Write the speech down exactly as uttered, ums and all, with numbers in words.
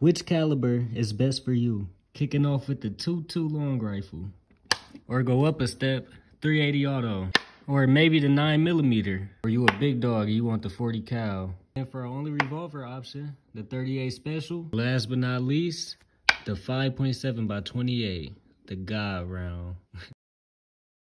Which caliber is best for you? Kicking off with the two two long rifle. Or go up a step, three eighty auto. Or maybe the nine millimeter. Or you a big dog and you want the forty cal. And for our only revolver option, the thirty-eight special. Last but not least, the five point seven by twenty-eight. The God round.